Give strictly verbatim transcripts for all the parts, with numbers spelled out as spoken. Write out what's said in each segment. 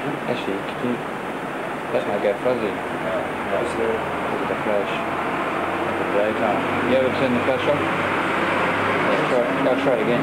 Actually, could you... That might go fuzzy. Because of the flash. The daytime. You ever turn the flash off? Yeah, try, I'll try it again.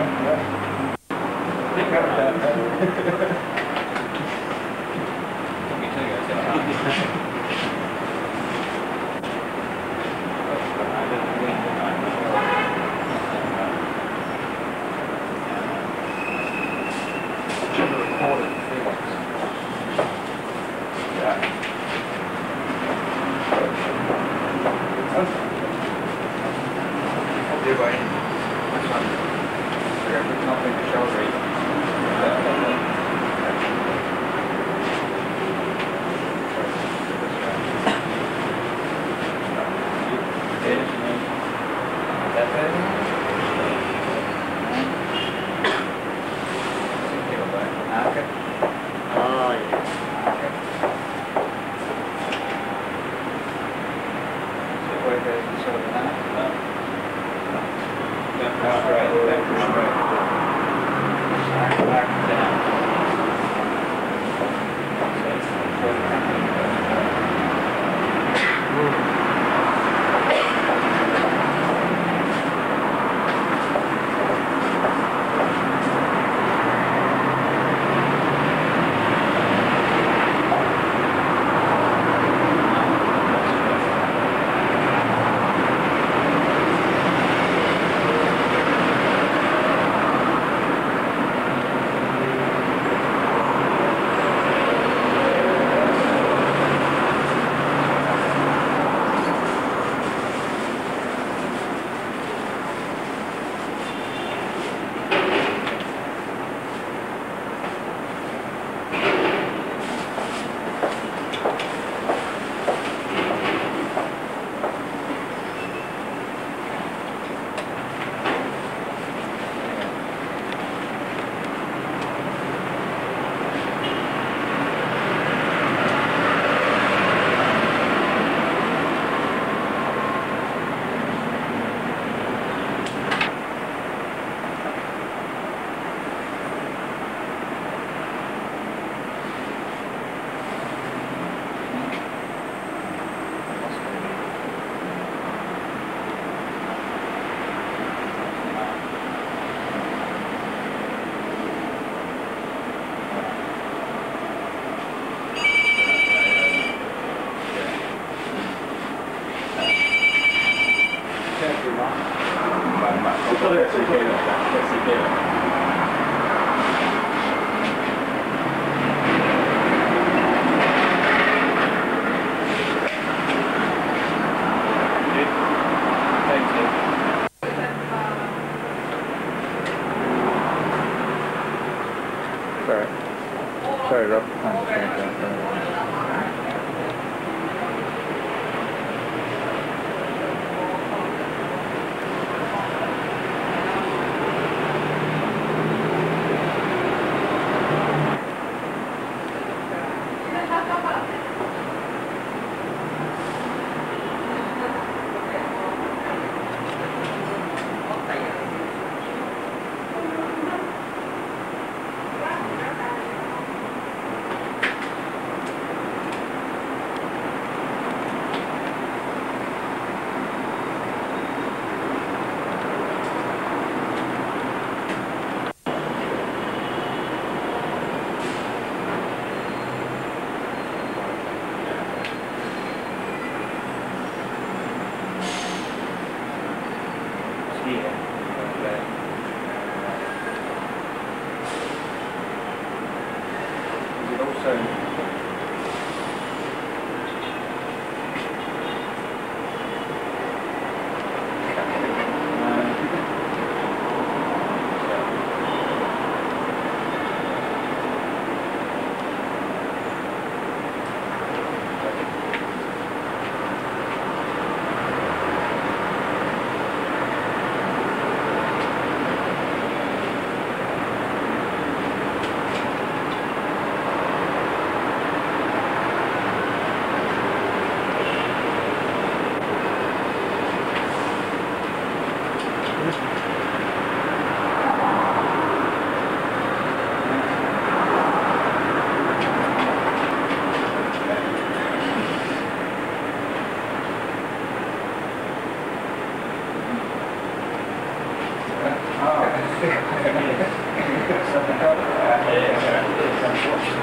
Sorry. Sorry, Rob.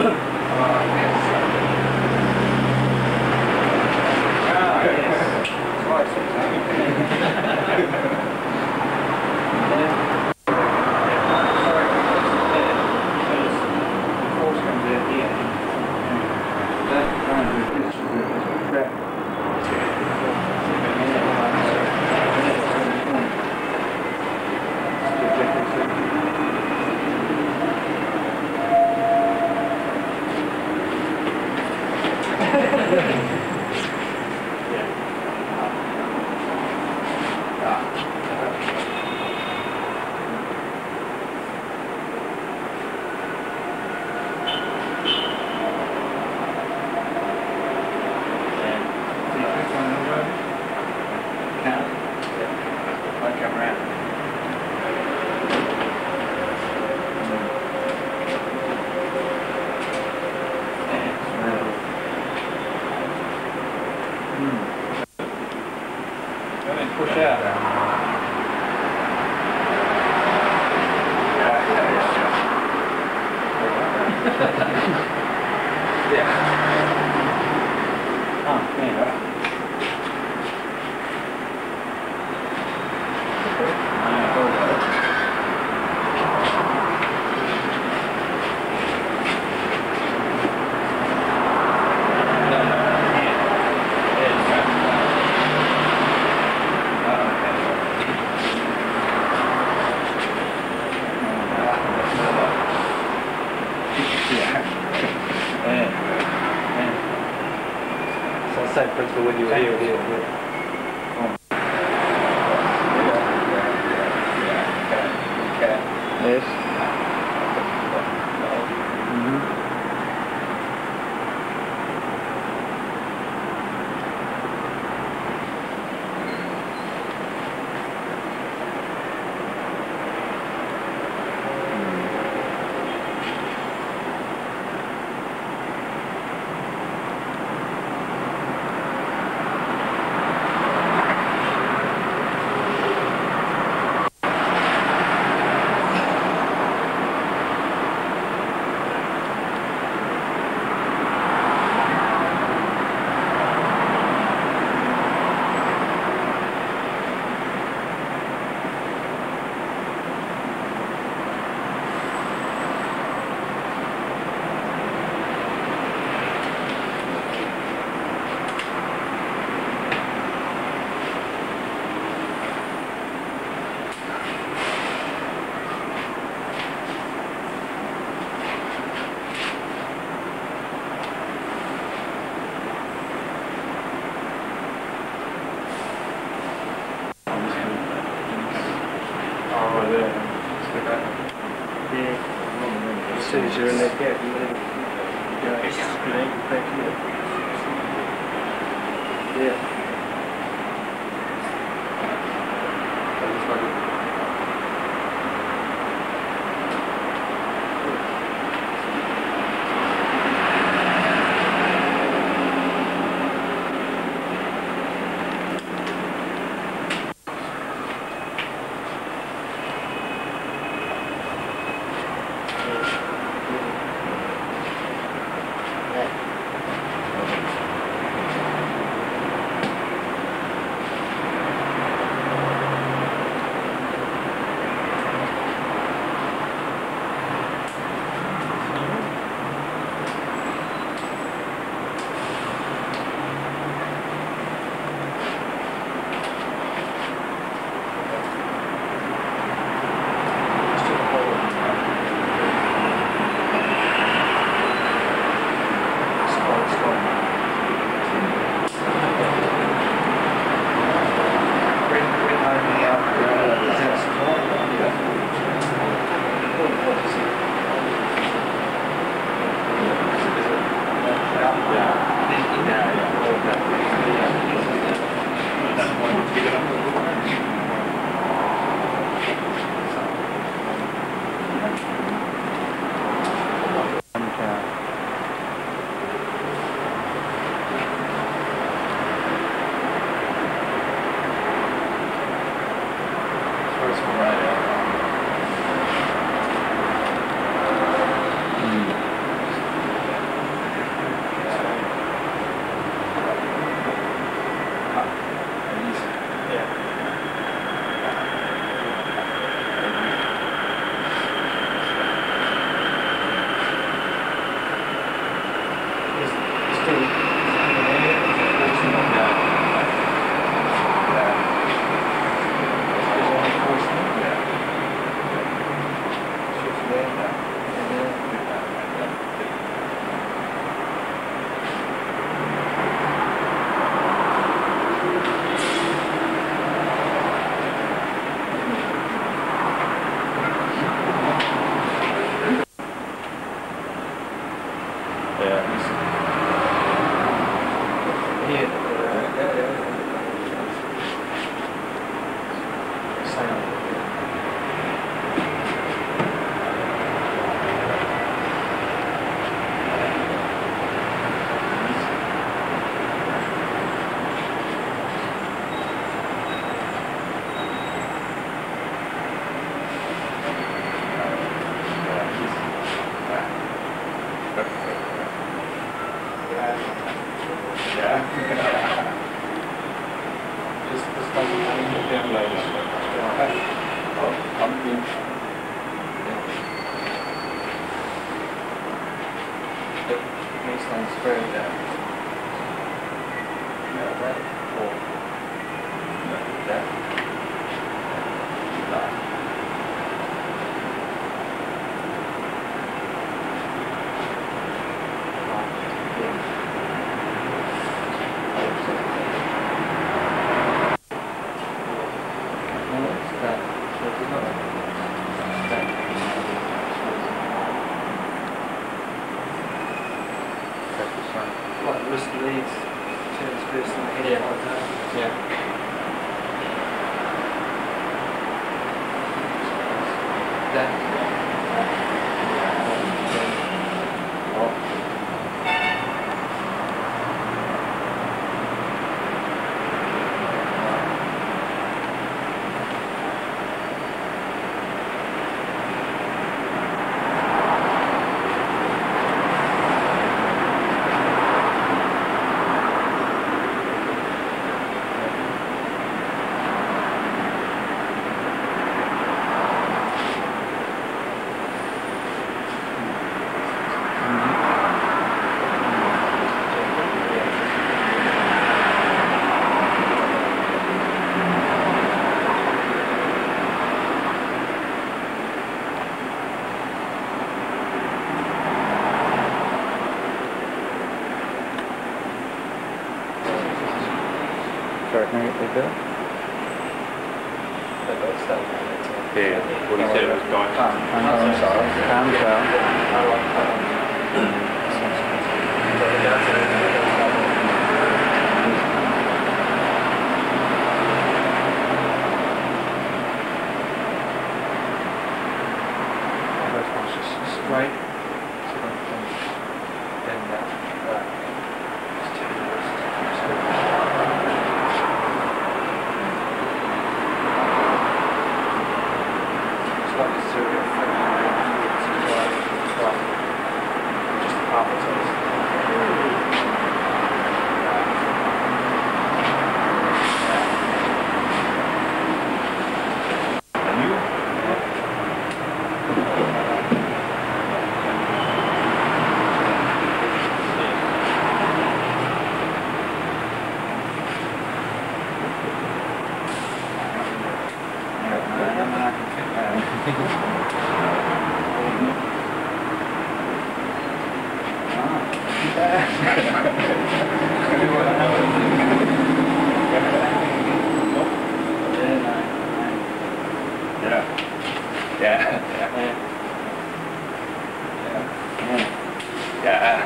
Push out. Yeah. Oh, yeah. Same principle when you were here, here, here. Yes. Mm-hmm. Yeah. As soon as you're in that gap, you let it go. It ain't back here. Yeah. one's through there. No, that or no, that. No. Like the rest of these turns first in the head Yeah. like that. Yeah. That. Oh. Sorry, can I get the bill? Yeah, what he said was diamond. I'm, I'm sorry. Pound well. Straight. Then that. Right. It's like a serial thing. Just a half a taste. Yeah. Yeah. Yeah.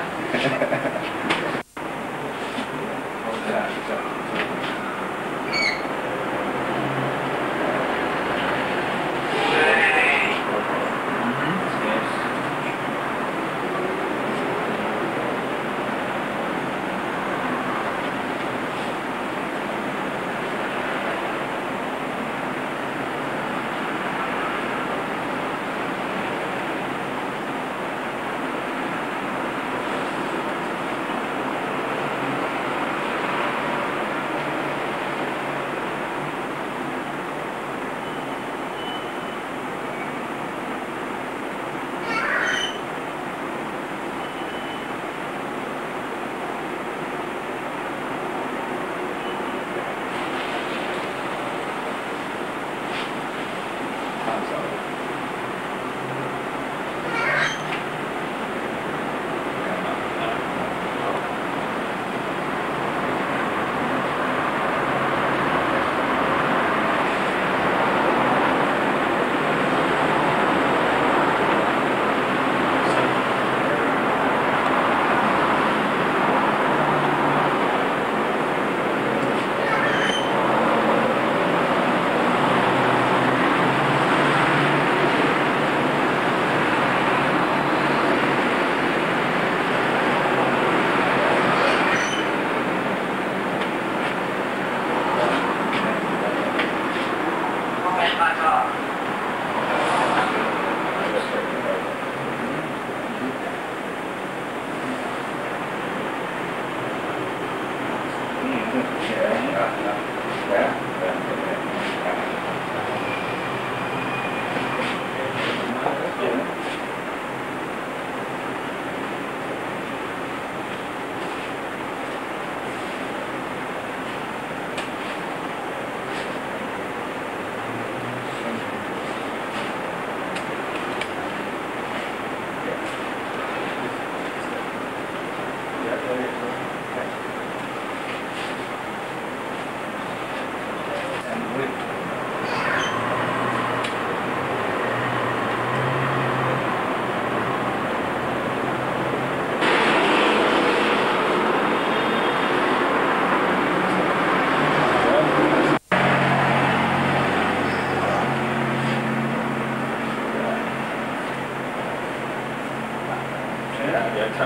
yeah, yeah.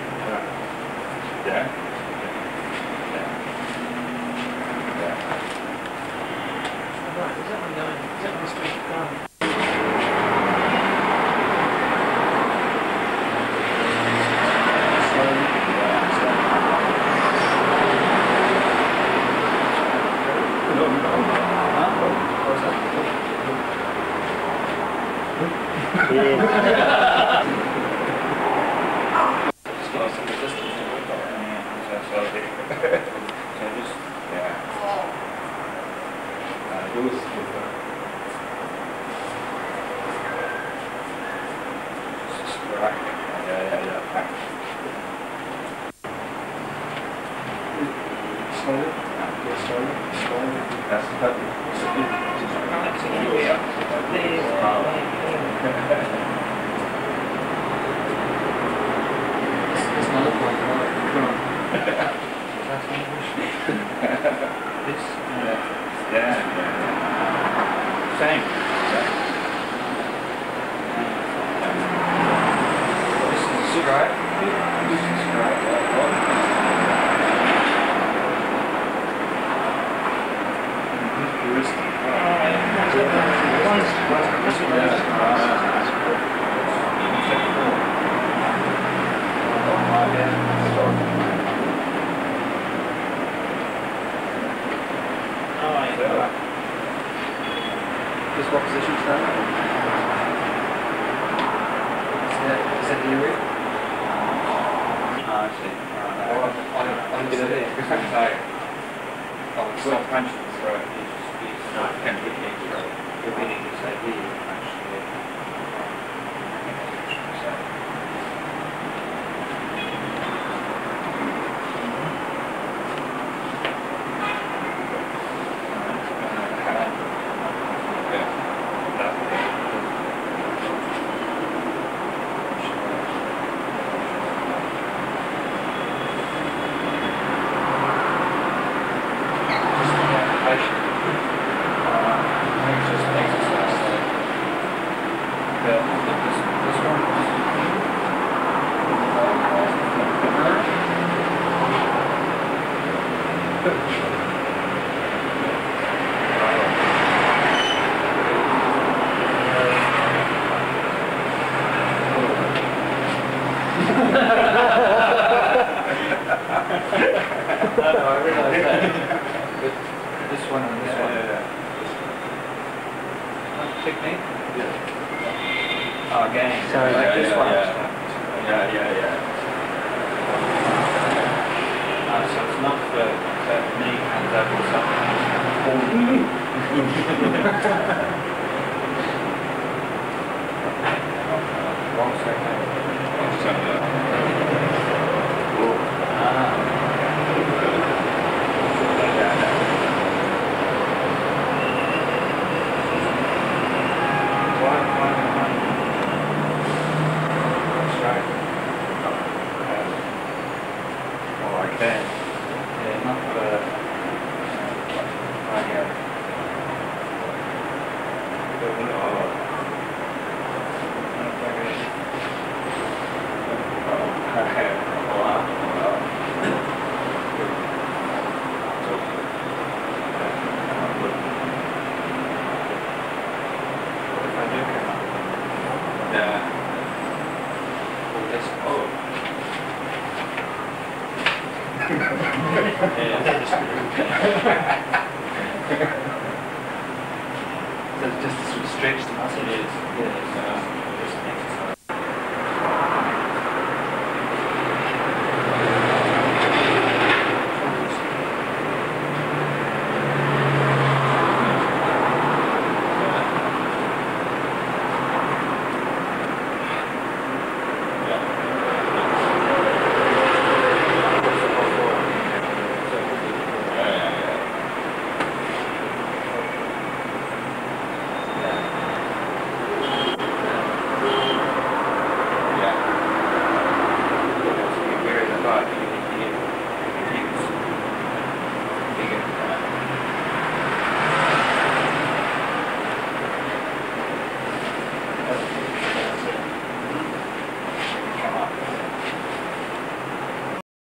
Yeah. Right, is that one going? Is that one straight going? Slowly. Yeah, slowly. Slowly. That's the perfect. It's not a point, right? Come on. This? Yeah. Yeah. Same. Yeah. This is a cigarette. This is a cigarette. This what position is that? Is that, is that the area? Ah, I see. Or on, on the other It's like, oh, it's not punching the throat. It's just, it's not kind of hitting the throat. You're hitting the side here, you punch the head. No, no, I realise that. But this one and this Yeah, one. yeah, Not technique? yeah. Oh, again. So yeah, like yeah, this yeah, one. Yeah, yeah, yeah. yeah. Oh, so it's not for that knee comes up or something. Wrong second. Ah. Yeah, not for right here. If I do come up, Yeah. all this. Oh. So just to sort of stretch the muscle. It is. Yes.